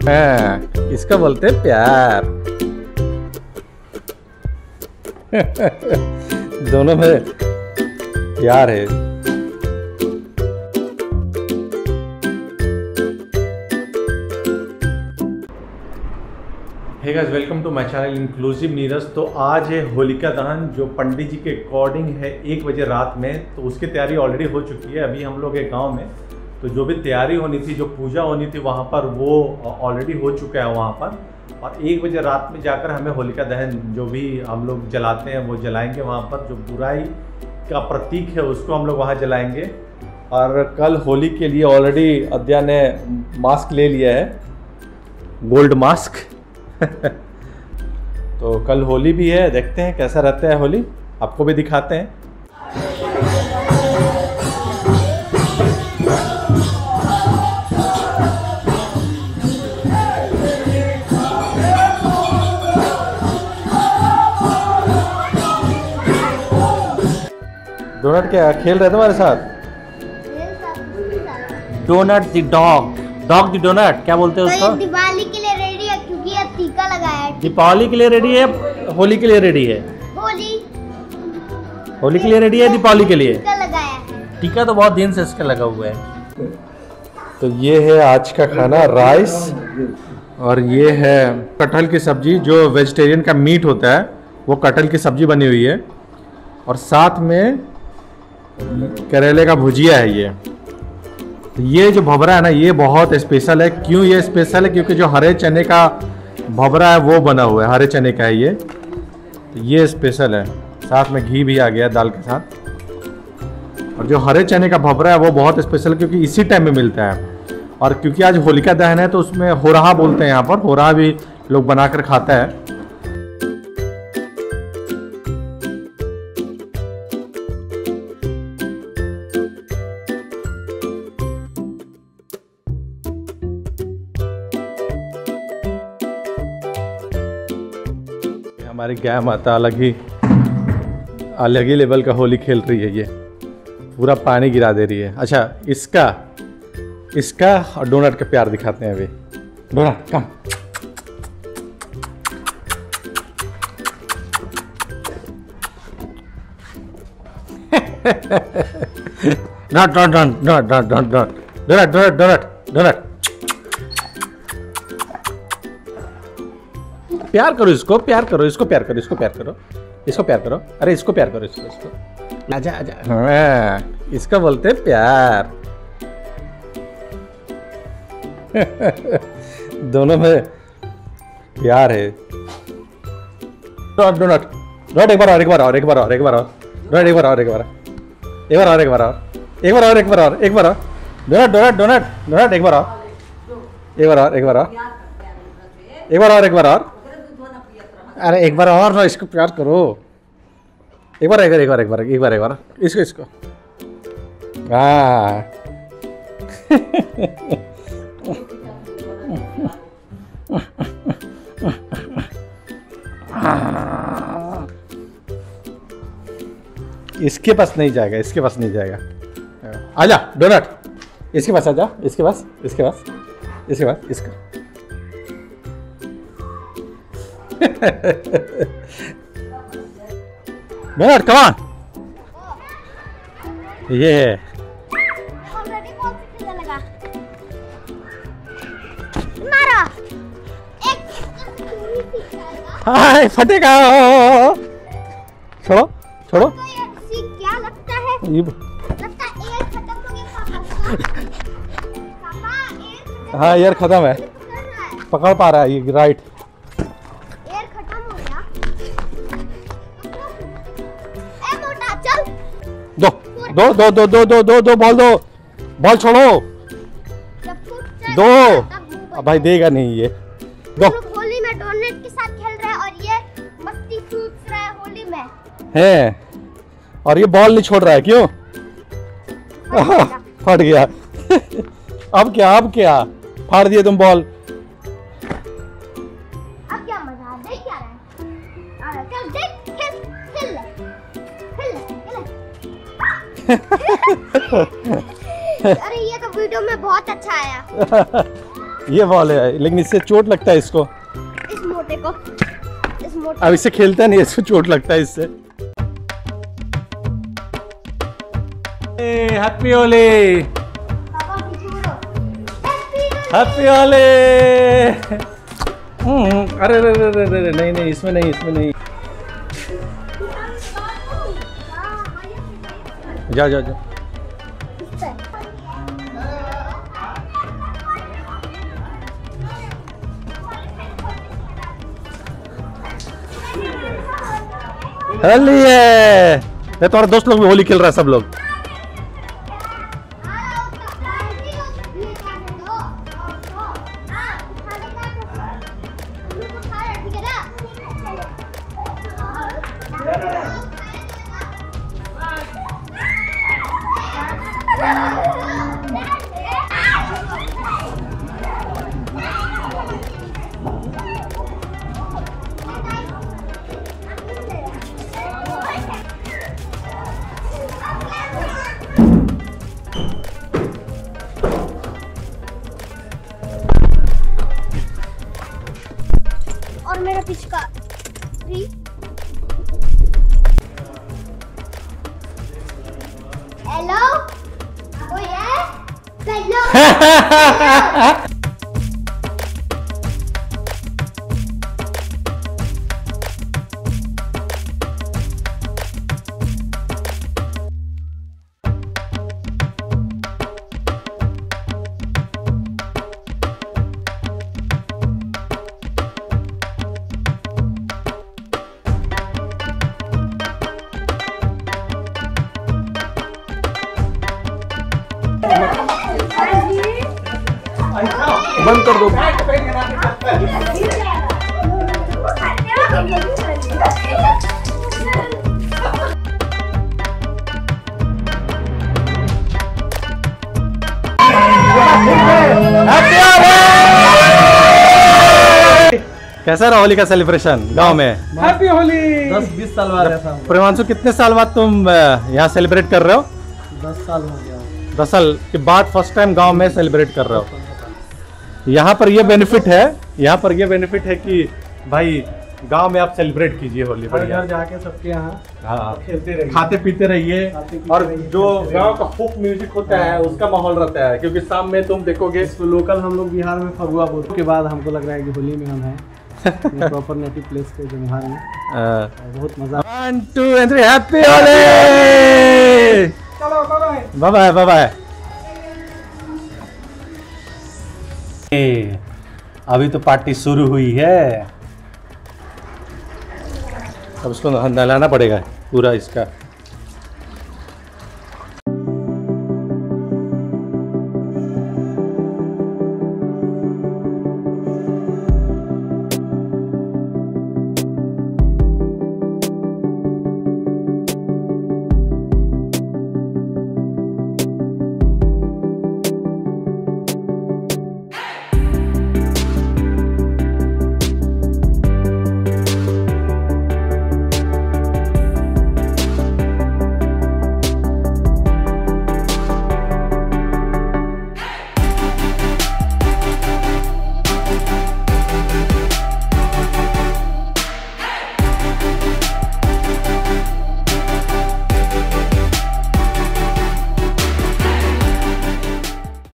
हाँ, इसका बोलते हैं प्यार। दोनों में प्यार है। Hey guys, welcome to my channel inclusive Neeraj. तो आज है होलिका दहन, जो पंडित जी के अकॉर्डिंग है 1 बजे रात में। तो उसकी तैयारी ऑलरेडी हो चुकी है। अभी हम लोग एक गांव में, तो जो भी तैयारी होनी थी, जो पूजा होनी थी वहाँ पर, वो ऑलरेडी हो चुका है वहाँ पर। और 1 बजे रात में जाकर हमें होलिका दहन जो भी हम लोग जलाते हैं वो जलाएंगे वहाँ पर। जो बुराई का प्रतीक है उसको हम लोग वहाँ जलाएंगे। और कल होली के लिए ऑलरेडी अद्या ने मास्क ले लिया है, गोल्ड मास्क। तो कल होली भी है, देखते हैं कैसा रहता है होली, आपको भी दिखाते हैं। डोनट क्या खेल रहे थे हमारे साथ? Donut the dog the donut, क्या बोलते हैं उसको? दिवाली के लिए रेडी है क्योंकि ये टीका लगाया है। दीपावली के लिए रेडी है, होली के लिए रेडी है? होली के लिए रेडी है, दीपावली के लिए टीका लगाया है। टीका तो बहुत दिन से इसका लगा हुआ है। तो ये है आज का खाना, राइस, और ये है कटहल की सब्जी। जो वेजिटेरियन का मीट होता है वो कटहल की सब्जी बनी हुई है, और साथ में करेले का भुजिया है। ये जो भवरा है ना, ये बहुत स्पेशल है। क्यों ये स्पेशल है? क्योंकि जो हरे चने का भवरा है वो बना हुआ है, हरे चने का है ये। तो ये स्पेशल है। साथ में घी भी आ गया दाल के साथ। और जो हरे चने का भवरा है वो बहुत स्पेशल, क्योंकि इसी टाइम में मिलता है। और क्योंकि आज होलिका दहन है तो उसमें होरहा बोलते हैं यहाँ पर, होरहा भी लोग बनाकर खाता है। हमारी गाय माता अलग ही लेवल का होली खेल रही है। ये पूरा पानी गिरा दे रही है। अच्छा, इसका और डोनट का प्यार दिखाते हैं अभी। डोनट कम। डोनट प्यार करो इसको, प्यार करो इसको, प्यार करो इसको, प्यार करो इसको, प्यार करो। अरे इसको प्यार करो, इसको आजा आजा। हाँ, इसका बोलते हैं प्यार। दोनों में प्यार है। डोनट डोनट एक बार और, एक बार और, एक बार और, एक बार और। डोनट एक बार और, एक बार, एक बार और, एक बार और, एक बार और, एक बार और, एक बार और। डोनट डोनट डोनट डोनट एक बार और, एक बार और, एक बार और, एक बार और, एक बार और। अरे एक बार और ना, इसको प्यार करो। एक बार, एक बार, एक बार, एक बार, एक बार, एक बार, इसको इसको। हाँ। इसके पास नहीं जाएगा, इसके पास नहीं जाएगा। आजा डोनट, इसके पास आजा, इसके पास, इसके पास, इसके पास, इसका। Donut come on. ये हाय फटेगा। छोड़ो छोड़ो। क्या लगता है? लगता है एयर खत्म हो गया पापा। हाँ एयर खत्म है, पकड़ पा रहा है ये, राइट। एयर खत्म हो गया। ए मोटा चल। दो दो दो दो दो दो दो बॉल, दो बॉल छोड़ो। दो भाई, देगा नहीं ये। दो। होली में डोनट के साथ खेल रहे हैं और ये मस्ती कूद रहा है होली में है, और ये बॉल नहीं छोड़ रहा है। क्यों? फट गया। अब क्या, अब क्या फाड़ दिए तुम बॉल? अब क्या मजा देख क्या रहा है? चल देख, खेल अरे ये तो वीडियो में बहुत अच्छा आया। ये बॉल है, लेकिन इससे चोट लगता है इसको। इस मोटे को, इस मोटे। अब इससे खेलता नहीं, इसको चोट लगता है इससे। हैप्पी होली, पापा पीछे मुड़ो। हैप्पी होली। अरे अरे अरे अरे नहीं नहीं, इसमें नहीं, इसमें नहीं। जा जा जा। होली है, ये तुम्हारे दोस्त लोग भी होली खेल रहा है, सब लोग। और मेरा पिचका भी। हेलो, कोई है? हेलो। बंद कर दो। कैसा रहा होली का सेलिब्रेशन गांव में? हैप्पी होली। 10-20 साल बाद ऐसा। प्रेमांशु, कितने साल बाद तुम यहाँ सेलिब्रेट कर रहे हो? 10 साल हो गया। 10 साल के बाद फर्स्ट टाइम गांव में सेलिब्रेट कर रहे हो। यहाँ पर ये बेनिफिट है, यहाँ पर ये बेनिफिट है कि भाई गांव में आप सेलिब्रेट कीजिए होली, बढ़िया। घर जाके सबके यहाँ हाँ, खेलते रहिए, खाते पीते रहिए। और जो गांव का फोक म्यूजिक होता है उसका माहौल रहता है, क्योंकि शाम में तुम देखोगे इसको लोकल हम लोग बिहार में फगुआ बोलते हैं। के बाद हमको लग रहा है कि होली में हम हैं प्रॉपर नेटिव प्लेस पे जो बिहार में। बहुत मजा। 1 2 3 happy Holi. Bye bye bye bye. अभी तो पार्टी शुरू हुई है, अब इसको नहलाना पड़ेगा पूरा इसका।